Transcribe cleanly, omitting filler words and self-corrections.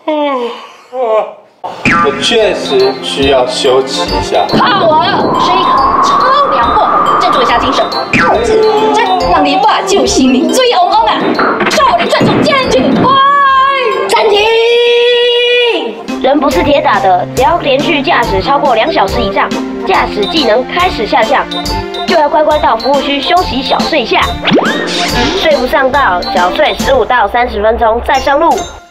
我确实需要休息一下。 靠我了，是一口超凉破喉，振作一下精神，控制这让你爸救心灵最嗡嗡啊！少林传说坚决暂停。 人不是铁打的，只要连续驾驶超过2小时以上，驾驶技能开始下降，就要乖乖到服务区休息小睡一下。睡不上道，小睡15到30分钟再上路。